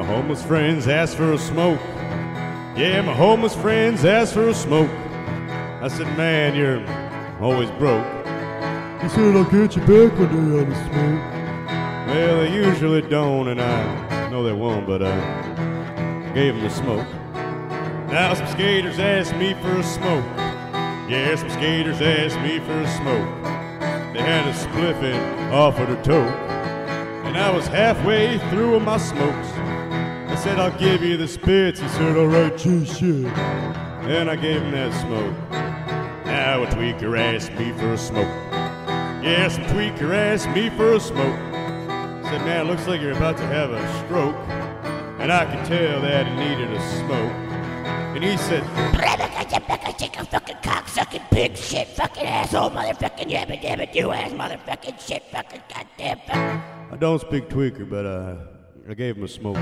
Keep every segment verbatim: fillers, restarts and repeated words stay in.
homeless friends asked for a smoke. Yeah, my homeless friends asked for a smoke. I said, man, you're always broke. He said, I'll get you back one day on the smoke. Well, they usually don't, and I know they won't, but I gave them the smoke. Now some skaters asked me for a smoke. Yeah, some skaters asked me for a smoke. They had a spliff and offered a toke. And I was halfway through with my smokes. I said, I'll give you the spits. He said, all right, gee, shit. And I gave him that smoke. Now a tweaker asked me for a smoke. Yeah, some tweaker asked me for a smoke. I said, man, looks like you're about to have a stroke. And I could tell that he needed a smoke. And he said, fucking cocksucking pig shit, fucking asshole, motherfucking yabba dabba do ass, motherfucking shit, fucking goddamn. I don't speak tweaker, but uh, I gave him a smoke.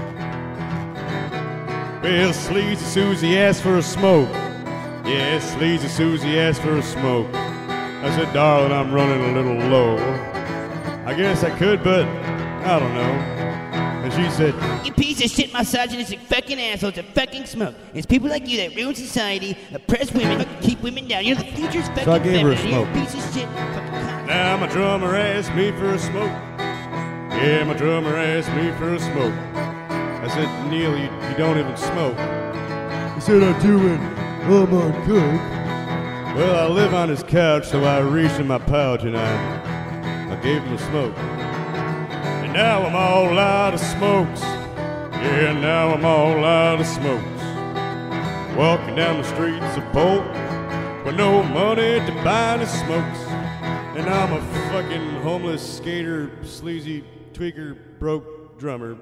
Well, Sleazy Susie asked for a smoke. Yeah, Sleazy Susie asked for a smoke. I said, darling, I'm running a little low. I guess I could, but I don't know. And she said, you piece of shit misogynistic fucking asshole, it's a fucking smoke. It's people like you that ruin society, oppress women, fucking keep women down. You're the future's fucking so I gave her a smoke. You're a piece of shit, fucking cock. Now my drummer asked me for a smoke. Yeah, my drummer asked me for a smoke. I said, Neil, you, you don't even smoke. He said, I do it. I'm on coke. Well, I live on his couch, so I reached in my pouch and I, I gave him a smoke. And now I'm all out of smokes. Yeah, now I'm all out of smokes. Walking down the streets of Polk with no money to buy any smokes. And I'm a fucking homeless skater, sleazy tweaker, broke drummer.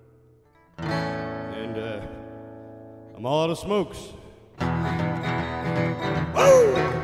And uh, I'm all out of smokes. Woo!